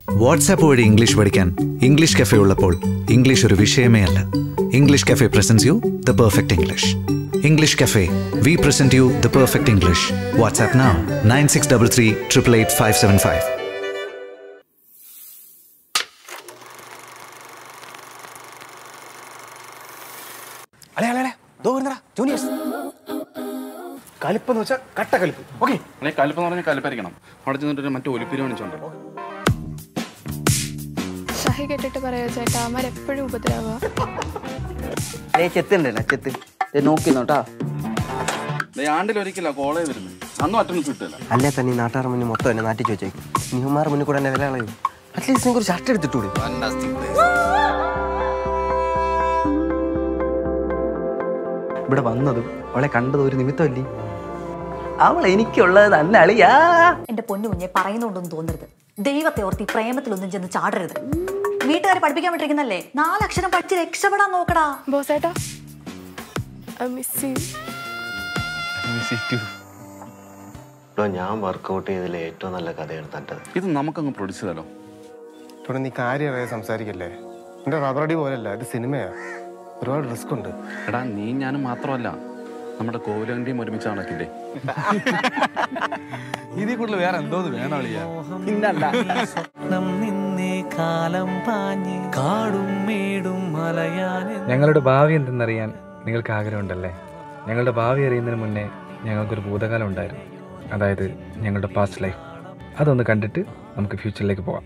WhatsApp വഴി English പഠിക്കാൻ English cafe ഉള്ളപ്പോൾ ഇംഗ്ലീഷ് ഒരു വിഷയമേ അല്ല. English cafe presents you the perfect English. English cafe, we present you the perfect English. WhatsApp now 9633388575. കലിപ്പെന്ന് വെച്ചാൽ കട്ട കലിപ്പ്. ഓക്കെ, കലിപ്പെന്ന് പറഞ്ഞാൽ കലിപ്പായിരിക്കണം. അവിടെ ചെന്നിട്ട് മറ്റേ ഒലിപ്പിരി കാണിച്ചോണ്ടല്ലോ. ഷഹി കേട്ടിട്ട് പറയാ ചേട്ടാ, അവന്മാരെപ്പോഴും ഉപദ്രവ. ചെത്തുണ്ടല്ലോ, ചെത്ത് നോക്കി നോട്ടാ. ആണ്ടിലൊരിക്കലാ കോളേജ് വരുന്നത്. അന്നും അറ്റൻഡൻസ് കിട്ടില്ല. അല്ലേ തന്നെ ഈ നാട്ടുകാർ മുന്നിൽ മൊത്തം എന്നെ നാട്ടിച്ച് വെച്ചേക്കും. നിഹുമാർ മുന്നിൽ കൂടെ എന്നെ വില കളയും. അറ്റ്ലീസ്റ്റ് നിങ്ങൾക്ക് ഒരു ഷർട്ട് എടുത്തിട്ടൂടെ? ഇവിടെ വന്നതും അവളെ കണ്ടത് ഒരു നിമിത്തമല്ലേ? അവൾ എനിക്കുള്ളത് തന്നെ അളിയാ. എന്റെ പൊന്നു കുഞ്ഞെ പറയുന്നുണ്ടെന്ന് തോന്നരുത്. ദൈവത്തെ ഓർത്ത് ഈ പ്രേമത്തിലൊന്നും ചെന്ന് ചാടരുത്. വീട്ടുകാരെ പഠിപ്പിക്കാൻ പറ്റിരിക്കുന്നല്ലേ, 4 അക്ഷരം പഠിച്ച് രക്ഷപ്പെടാൻ നോക്കടാ. ബോസേട്ടാ, I miss you. ഞാൻ വർക്കൗട്ട് ചെയ്തതിൽ ഏറ്റവും നല്ല കഥയാണ് തട്ടത്. ഇത് നമുക്കങ്ങ് പ്രൊഡ്യൂസ് ചെയ്താലോ? ഇവിടെ നീ കാര്യമായി സംസാരിക്കല്ലേ. എന്റെ റബ്ബറടി പോലല്ല, ഇത് സിനിമയാ. ഒരുപാട് റിസ്ക് ഉണ്ട്. എടാ, നീ ഞാനും മാത്രമല്ല, നമ്മുടെ കോവിലന്റെയും ഒരുമിച്ച് നടക്കില്ലേ? ഇതിൽ കൂടുതൽ വേറെ എന്തോന്ന് വേണം അളിയാ? ഞങ്ങളുടെ ഭാവി എന്തെന്നറിയാൻ നിങ്ങൾക്ക് ആഗ്രഹമുണ്ടല്ലേ? ഞങ്ങളുടെ ഭാവി അറിയുന്നതിന് മുന്നേ ഞങ്ങൾക്കൊരു ഭൂതകാലം ഉണ്ടായിരുന്നു. അതായത് ഞങ്ങളുടെ പാസ്റ്റ് ലൈഫ്. അതൊന്ന് കണ്ടിട്ട് നമുക്ക് ഫ്യൂച്ചറിലേക്ക് പോവാം.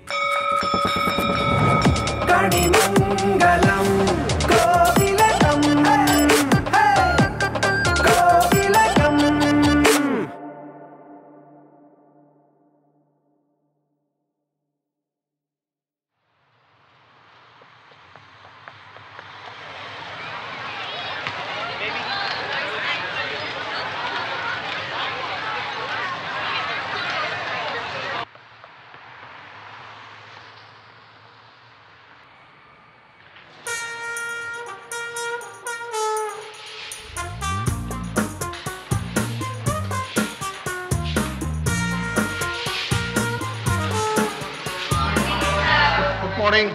മോർണിംഗ്.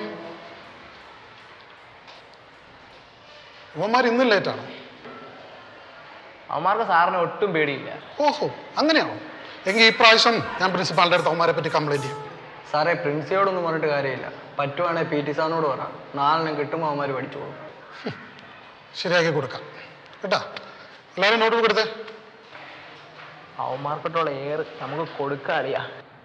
അവന്മാർ ഇന്നും ലേറ്റാണോ? അവന്മാർക്ക് സാറിന് ഒട്ടും പേടിയില്ല. ഓഹോ, അങ്ങനെയാണോ? എങ്കിൽ ഈ പ്രാവശ്യം ഞാൻ പ്രിൻസിപ്പാളിൻ്റെ അടുത്ത് അവന്മാരെ പറ്റി കംപ്ലൈൻറ്റ് ചെയ്യും. സാറേ, പ്രിൻസിയോടൊന്നും പറഞ്ഞിട്ട് കാര്യമില്ല. പറ്റുവാണെങ്കിൽ PT സാറിനോട് പറ. 4 കിട്ടുമ്പോൾ അവന്മാർ പഠിച്ചു പോകും. ശരിയാക്കി കൊടുക്കാം കേട്ടാ. എല്ലാവരും നോട്ട് ബുക്ക് എടുത്തേ. അവന്മാർക്കിട്ടുള്ള എയർ നമുക്ക് കൊടുക്കാറിയാ.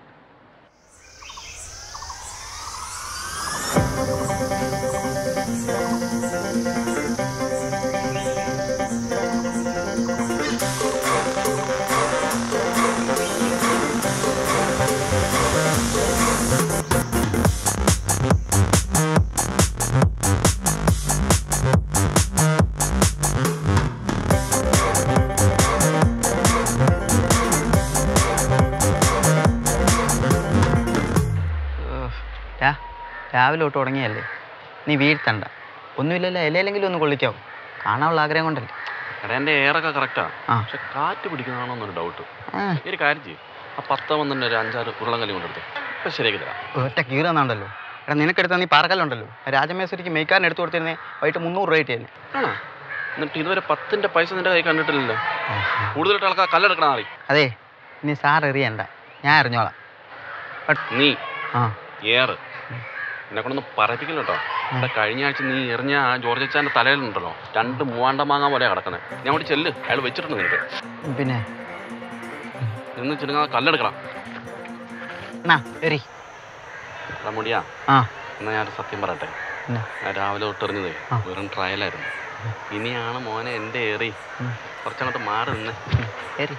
രാവിലെ തൊട്ട് തുടങ്ങിയല്ലേ, നീ വീഴ്ത്തണ്ട. ഒന്നുമില്ലല്ലോ, ഇലയിലെങ്കിലും ഒന്ന് കൊള്ളിക്കാവും. കാണാനുള്ള ആഗ്രഹം കൊണ്ടല്ലേ. എടാ, എൻ്റെ എയറൊക്കെ കറക്റ്റാ, പക്ഷെ കാറ്റ് പിടിക്കുന്നതാണോ എന്നൊരു ഡൗട്ട്. ഒരു കാര്യം ചെയ്യും, ആ 10 വന്നിട്ട് ഒരു 5-6 ഉരുളങ്കല്ലി കൊണ്ടെടുത്ത് ഇപ്പം ശരിയാക്കി തരാം. ഒറ്റ കീറുന്നുണ്ടല്ലോ. എടാ, നിനക്കെടുത്ത നീ പാറക്കല്ലുണ്ടല്ലോ, രാജമേശ്വരിക്ക് മേയ്ക്കാരൻ എടുത്തു കൊടുത്തിരുന്നേ വൈകിട്ട് 300 രൂപ കിട്ടിയല്ലേ. ആണോ? എന്നിട്ട് ഇതുവരെ 10ൻ്റെ പൈസ നിന്റെ കൈ കണ്ടിട്ടില്ലല്ലോ. കൂടുതലായിട്ട് ആൾക്കാർ കല്ലെടുക്കണ ആളി. അതെ, ഇനി സാർ എറിയണ്ട, ഞാൻ എറിഞ്ഞോളാം. നീ ഏറ് എന്നെ കൊണ്ടൊന്ന് പറയിപ്പിക്കില്ല കേട്ടോ. ഇവിടെ കഴിഞ്ഞ ആഴ്ച നീ എറിഞ്ഞ ആ ജോർജ് അച്ചാൻ്റെ തലയിലുണ്ടല്ലോ 2 മൂവാണ്ട മാങ്ങ പോലെ കിടക്കണേ. ഞാൻ അവിടെ ചെല്ല്, അയാൾ വെച്ചിട്ടുണ്ട് നിനക്ക്. പിന്നെ നിന്ന് ചെല്ലുക, കല്ലെടുക്കണം. മുടിയാ, എന്നാ ഞാനൊരു സത്യം പറയട്ടെ. ഞാൻ രാവിലെ തൊട്ടെറിഞ്ഞതേ വെറും ട്രയലായിരുന്നു. ഇനിയാണ് മോനെ എൻ്റെ ഏറി കുറച്ചങ്ങോട്ട് മാറി നിന്ന് ഏറി.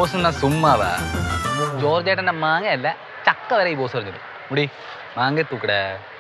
ബോസ് എന്നാ സുമ്മാവാ. ജോർജ് ഏട്ടൻ്റെ മാങ്ങയല്ല ചക്ക വരെ ഈ ബോസ് പറഞ്ഞത്. മുടി മാങ്ങ തൂക്കടേ.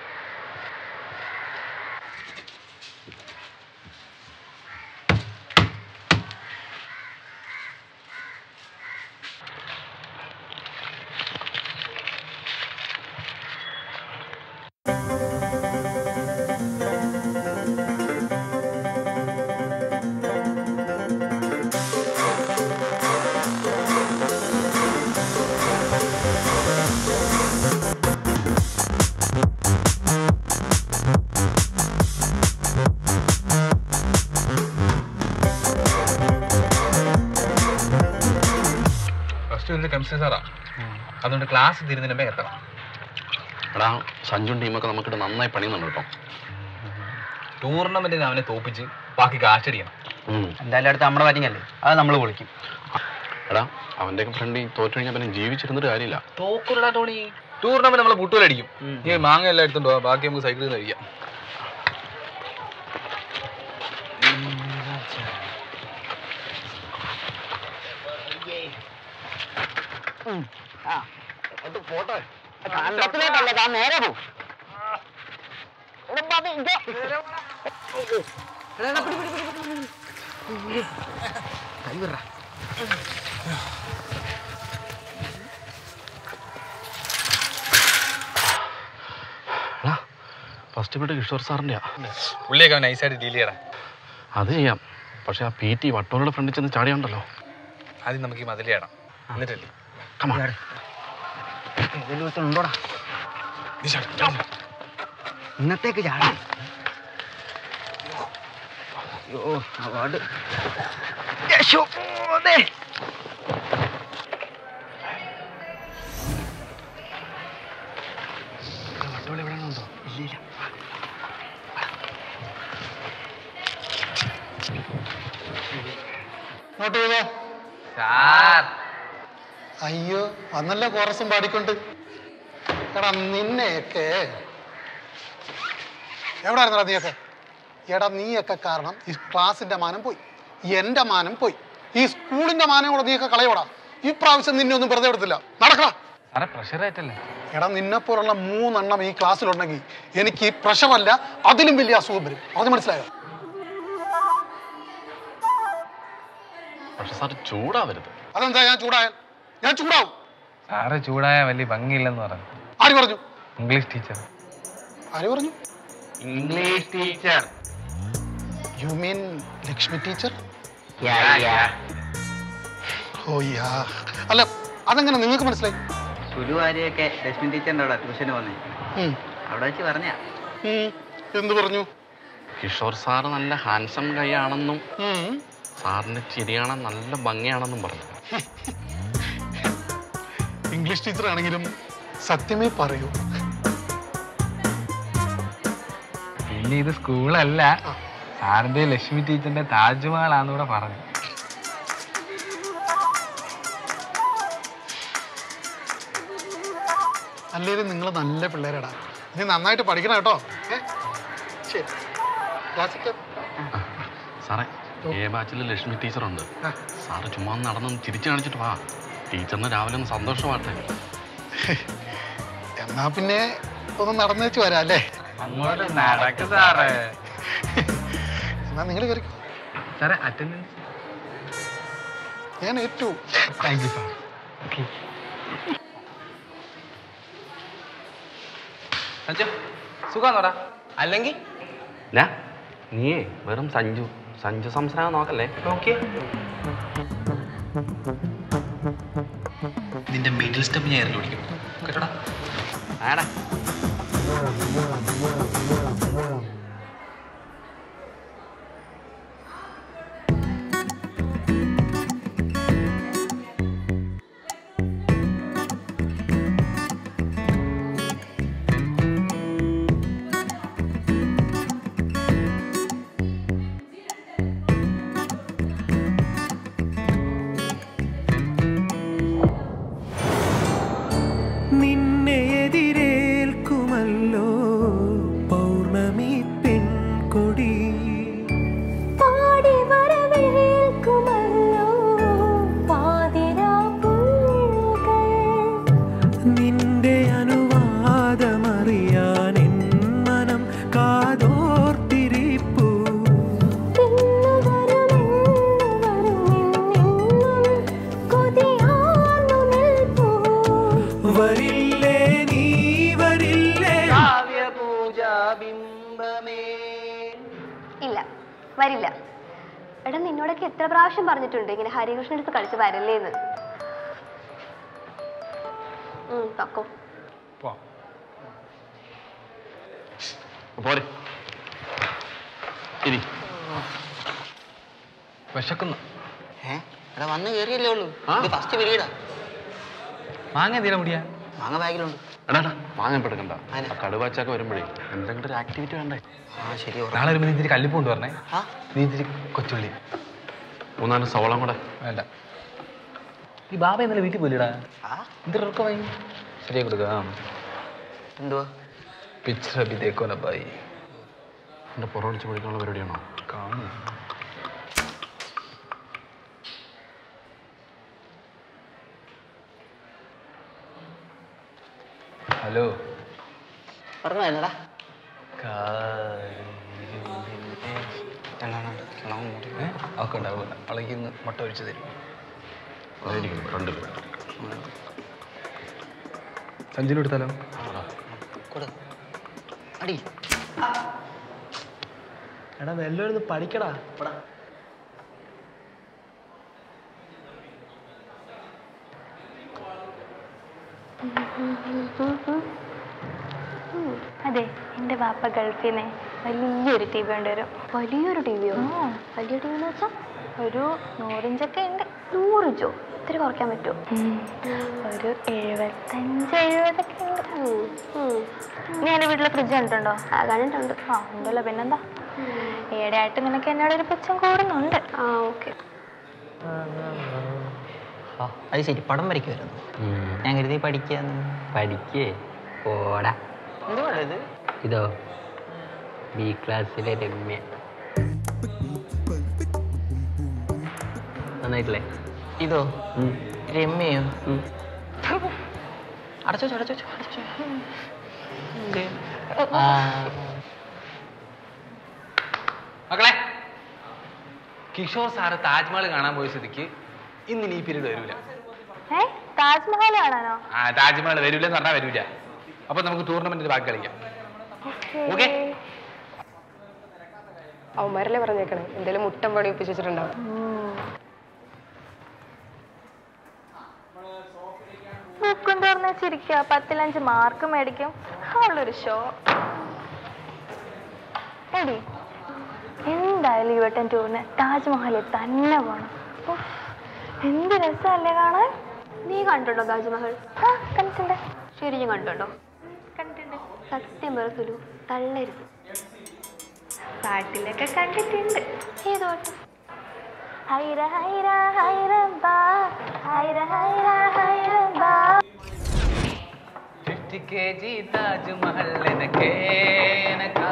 കെമിസ്ട്രി സാറാ, അതുകൊണ്ട് ക്ലാസ് തീരുന്നതിന് മുമ്പേ എത്തണം. എടാ സഞ്ജുൻ ടീമൊക്കെ നമുക്കിട്ട് നന്നായി പണിയുന്നുണ്ട് കേട്ടോ. ടൂർണമെന്റിന് അവനെ തോപ്പിച്ച് ബാക്കി കാശടിക്കണം. എന്തായാലും അടുത്ത് നമ്മുടെ ബാറ്റിംഗ് അത് നമ്മൾ പൊളിക്കും. എടാ അവൻ്റെയൊക്കെ ഫ്രണ്ട് തോറ്റു കഴിഞ്ഞാൽ പിന്നെ ജീവിച്ചിരുന്നിട്ട് കാര്യമില്ല. തോക്കൂടാ ടോണി, ടൂർണമെന്റ് നമ്മൾ പുട്ടുപോലടിക്കും. നീ മാങ്ങ എല്ലാം എടുത്തുണ്ടോ, ബാക്കി നമുക്ക് സൈക്കിളിൽ നിന്ന് കഴിക്കാം. ഫസ്റ്റ് ബിഡ് കിഷോർ സാറിൻ്റെയാ. പുള്ളിയൊക്കെ നൈസായിട്ട് ഡീൽ ചെയ്യണം. അത് ചെയ്യാം, പക്ഷെ ആ PT വട്ടോളുടെ ഫ്രണ്ടിൽ ചെന്ന് ചാടിയുണ്ടല്ലോ. ആദ്യം നമുക്ക് ഈ മതിൽ ചെയ്യണം, എന്നിട്ടല്ലേ ഉണ്ടോടാ ഇന്നത്തേക്ക് ചാടാ. അവാർഡ് വട്ടോളി എവിടെ ഉണ്ടോ? ഇല്ല. നോട്ട് ചെയ്തോ. അയ്യോ അന്നല്ല കോറസും പാടിക്കൊണ്ട്. എടാ നിന്നെയൊക്കെ എവിടെ ആയിരുന്നടാ നീയൊക്കെ? എടാ നീയൊക്കെ കാരണം ഈ ക്ലാസിന്റെ മാനം പോയി, എന്റെ മാനം പോയി, ഈ സ്കൂളിന്റെ മാനം കൂടെ നീയൊക്കെ കളയോടാ. ഈ പ്രാവശ്യം നിന്നെ ഒന്നും വെറുതെ എടുത്തില്ല. നടക്കടാ. എടാ നിന്നെ പോലുള്ള 3 എണ്ണം ഈ ക്ലാസ്സിലുണ്ടെങ്കിൽ എനിക്ക് പ്രഷറല്ല അതിലും വലിയ അസുഖം വരും. അത് മനസ്സിലായോ? പക്ഷെ സാർ ചൂടാവരുത്. അതെന്താ ഞാൻ ചൂടായാൽ? ഞാൻ ചൂടാവും. സാറ് ചൂടായ വലിയ ഭംഗിയില്ലെന്ന് പറഞ്ഞു. ആര് പറഞ്ഞു? English teacher. ആര് പറഞ്ഞു? English teacher. You mean Lakshmi teacher? Oh yeah. അല്ല അതെങ്ങനെ നിങ്ങൾക്ക് മനസ്സിലായി? സുലുവാരിയൊക്കെ ലക്ഷ്മി ടീച്ചറിന്റെ അവിടെ ട്യൂഷന് വന്നേ, അവിടെ വെച്ച് പറഞ്ഞ. എന്ത് പറഞ്ഞു? കിഷോർ സാറ് നല്ല ഹാൻസം ഗൈ ആണെന്നും സാറിന്റെ ചിരി കാണാൻ നല്ല ഭംഗിയാണെന്നും പറഞ്ഞു. ഇംഗ്ലീഷ് ടീച്ചർ ആണെങ്കിലും സത്യമേ പറയൂ. പിന്നെ ഇത് സ്കൂളല്ല, സാറിന്റെ ലക്ഷ്മി ടീച്ചറിന്റെ താജ്മഹലാന്നൂടെ പറഞ്ഞു. അല്ലേലും നിങ്ങൾ നല്ല പിള്ളേരടാ. ഇനി നന്നായിട്ട് പഠിക്കണം കേട്ടോ. ശരി. സാറേ A ബാച്ചിൽ ലക്ഷ്മി ടീച്ചറുണ്ട്. സാറ് ചുമ്മാ നടന്നൊന്ന് ചിരിച്ചു കാണിച്ചിട്ട് വാ. ടീച്ചറിന് രാവിലെ ഒന്ന് സന്തോഷമാട്ടെ. എന്നാ പിന്നെ ഒന്ന് നടന്നു വെച്ച് വരാം അല്ലേ? അങ്ങോട്ട് നടക്ക് സാറേ. എന്നാ നിങ്ങൾ കയറിക്കോ. സാറേ അറ്റൻഡൻസ് ഞാൻ ഏറ്റു. Thank you sir. സുഖാന്നോടാ? അല്ലെങ്കിൽ നീയേ വെറും സഞ്ജു സംസാരം നോക്കല്ലേ. നിന്റെ മിഡിൽ സ്റ്റെപ്പ് ഞാൻ എറിഞ്ഞു പിടിക്കും കേട്ടോടാ. ആടാ നിന്നെ എതിരേൽക്കുമല്ലോ പൗർണമി നിന്റെ അനുവാദമറിയാൻ എൻ മനം കാതോർത്തിരിപ്പു. വരില്ലേ നീ വരില്ലേ? ഇല്ല, വരില്ല. എടാ നിന്നോടൊക്കെ എത്ര പ്രാവശ്യം പറഞ്ഞിട്ടുണ്ട് ഇങ്ങനെ ഹരികൃഷ്ണൻ അടുത്ത് കളിച്ച് വരല്ലേന്ന്. തക്കോ പോരെ വിശക്കുന്നു. എടാ വന്ന് കയറിയല്ലേ ഉള്ളൂ. ഫസ്റ്റ് പിരീഡാ. മാങ്ങ എന്തിനാ മുടിയാ? മാങ്ങ ബാഗിലുണ്ട്. എടാ മാങ്ങ എടുക്കണ്ട. കടുവാച്ചൊക്കെ വരുമ്പോഴേ എന്തെങ്കിലും ഒരു ആക്ടിവിറ്റി വേണ്ടേ? ശരി. നാളെ വരുമ്പോൾ നീ ഇത്തിരി കല്ലിപ്പ് കൊണ്ടുവരണേ. നീ ഇത്തിരി കൊച്ചുള്ളി 3-4 സവോളം കൂടെ വേണ്ട. ഈ ബാബ ഇന്നലെ വീട്ടിൽ പോയില്ലടാ. എന്തൊരുക്കമായി ശരിയായി കൊടുക്കുക. എന്തുവാ പിക്ചർ അഭി ദേഖോ ന ഭായി. എൻ്റെ പുറമടിച്ച് പഠിക്കാനുള്ള പരിപാടിയാണോ? കാണും. ഹലോ പറഞ്ഞടാ. അവൾക്ക് ഉണ്ടാവില്ല. അവളേക്ക് ഇന്ന് മുട്ട ഒഴിച്ചു തരും. സഞ്ജുവിന് എടുത്താലോ? അടി എടാ വെല്ലോരുന്ന് പഠിക്കടാ. അതെ, എൻ്റെ വാപ്പ ഗൾഫിൽ നിന്ന് വലിയൊരു ടി വി കൊണ്ടുവരും. വലിയൊരു ടി വിയോ? വലിയ ടി വി എന്ന് വെച്ചാൽ ഒരു 100 ഇഞ്ചൊക്കെ ഉണ്ട്. 100 ഇഞ്ചോ? ഇത്തിരി കുറയ്ക്കാൻ പറ്റുമോ? ഒരു 75-70 ഒക്കെ ഉണ്ട്. നീ എൻ്റെ വീട്ടിലെ ഫ്രിഡ്ജ് കണ്ടിട്ടുണ്ടോ? കണ്ടിട്ടുണ്ട്. ഉണ്ടല്ലോ, പിന്നെന്താ. ഈടെയായിട്ട് നിനക്ക് എന്നോടൊരു പുച്ഛം കൂടുന്നുണ്ട്. ഓക്കെ. അത് ശരി, പടം വരയ്ക്കുമായിരുന്നു. ഞാൻ കരുതി പഠിക്കാന്ന്. പഠിക്കേ പോടാ. എന്തുവാണ് ഇത്? ഇതോ ബി ക്ലാസ്സിലെ രമ്യ. നന്നായിട്ടില്ലേ? ഇതോ രമ്യയോ? അടച്ചോ അടച്ചോ അടച്ചോ. മക്കളെ, കിഷോർ സാറ് താജ്മഹൽ കാണാൻ പോയ സ്ഥിതിക്ക് ഇന്ന് ഈ പീരീഡ് വരൂല. താജ്മഹൽ കാണാനോ? താജ്മഹൽ വരൂലെന്ന് പറഞ്ഞാൽ വരൂല. അപ്പൊ നമുക്ക് ടൂർണമെന്റിൽ ബാക്കി കളിക്കാം. ഓക്കെ? അവന്മാരല്ലേ പറഞ്ഞേക്കണേ, എന്തെങ്കിലും മുട്ടം പണി ഒപ്പിച്ച് വെച്ചിട്ടുണ്ടാവും. ബുക്കും തുറന്ന് ചിരിക്കുക, 10-5 മാർക്ക് മേടിക്കും. അവളൊരു ഷോ. എടി എന്തായാലും ഈ വട്ടം ടൂറിന് താജ്മഹലിൽ തന്നെ പോണം. എന്ത് രസമല്ലേ കാണാൻ. നീ കണ്ടിട്ടുണ്ടോ താജ്മഹൽ? കണ്ടിട്ടുണ്ട്. ശരിക്കും കണ്ടിട്ടുണ്ടോ? കണ്ടിട്ടുണ്ട്. സത്യം പറയൂ, തള്ളരുത്. പാട്ടിലൊക്കെ കണ്ടിട്ടുണ്ട്. ഏത് പാട്ട്? ഹൈര ഹൈര ഹൈറബാ ഹൈര ഹൈര ഹൈറബാ. 50 kg താജ്മഹൽ എനക്കേ എനക്കാ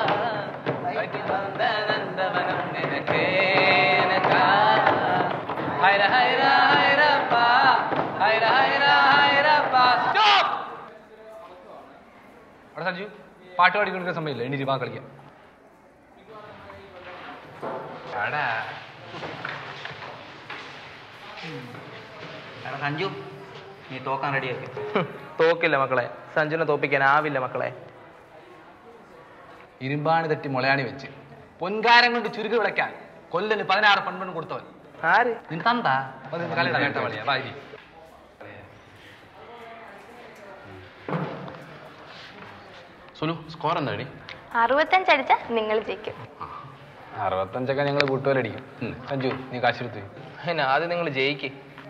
നന്ദവനം എനക്കേ എനക്കാ ഹൈര ഹൈര ഹൈറബാ ഹൈര ഹൈര ഹൈറബാ. സ്റ്റോപ്പ്. അവിടെ സഞ്ജു പാട്ട് പാടിക്കൊണ്ടിരിക്കുന്ന സമയമില്ല. ഇനി രൂപ കളിക്കാം. സഞ്ജു, നീ തോക്കാൻ റെഡിയാക്കി. തോക്കില്ല മക്കളെ, സഞ്ജുവിനെ തോപ്പിക്കാനാവില്ല മക്കളെ. ഇരുമ്പാണി തട്ടി മുളയാണി വെച്ച് പൊൻകാരം കൊണ്ട് ചുരുക്ക് വിളയ്ക്കാൻ കൊല്ലന് 16 പെൺപെണ്ണ് കൊടുത്തവൻ ആര്? നിൻ തന്താ. സുനു, സ്കോർ എന്താ? 65 അടിച്ചാൽ നിങ്ങൾ ജയിക്കും. 65 ഞങ്ങൾ കൂട്ടുകാരടിക്കും. സഞ്ജു നീ കാശെടുത്ത് ആദ്യം നിങ്ങൾ ജയിക്ക്.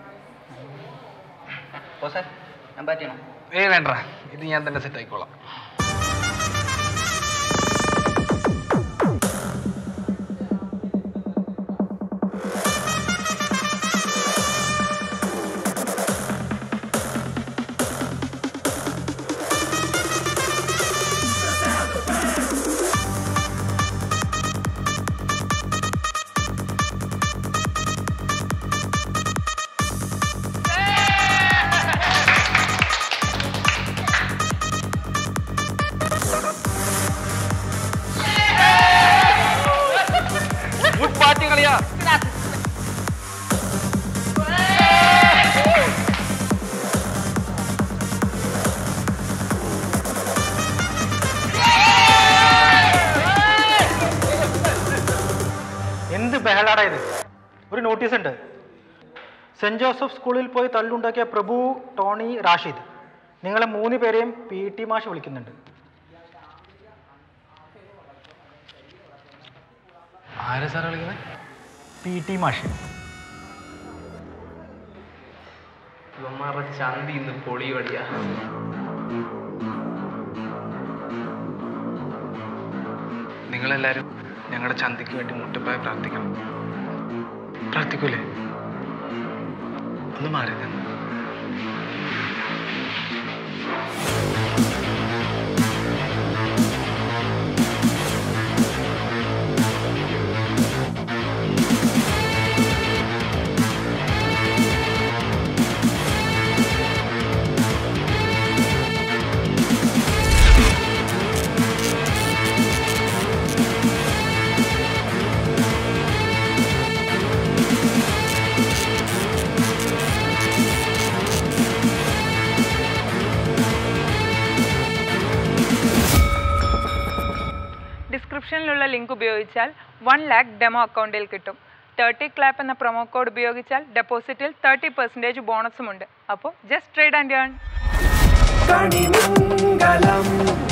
ഞാൻ പറ്റണം. വേണ്ട, ഇത് ഞാൻ തന്നെ സെറ്റ് ആയിക്കോളാം. ബഹളാടാ ഇത്. ഒരു നോട്ടീസ് ഉണ്ട്. സെന്റ് ജോസഫ് സ്കൂളിൽ പോയി തള്ളുണ്ടാക്കിയ പ്രഭു, ടോണി, റാഷിദ്, നിങ്ങളെ 3 പേരെയും PT മാഷ് വിളിക്കുന്നുണ്ട്. ആരാ സാറേ വിളിക്കുന്നത്? PT മാഷ്. ചന്തി ഇന്ന് പൊളി വഴിയാ. നിങ്ങളെല്ലാവരും ഞങ്ങളുടെ ചന്തിക്ക് വേണ്ടി മുട്ടപ്പായ പ്രാർത്ഥിക്കണം. പ്രാർത്ഥിക്കൂലേ? ഒന്ന് മാറി നിന്ന്. ഡിസ്ക്രിപ്ഷനിലുള്ള ലിങ്ക് ഉപയോഗിച്ചാൽ 1 lakh ഡെമോ അക്കൗണ്ടിൽ കിട്ടും. 30 ക്ലാപ്പ് എന്ന പ്രൊമോ കോഡ് ഉപയോഗിച്ചാൽ ഡെപ്പോസിറ്റിൽ 30% ബോണസുമുണ്ട്. അപ്പോൾ ജസ്റ്റ് ട്രേഡ് ആൻഡ് ഏൺ.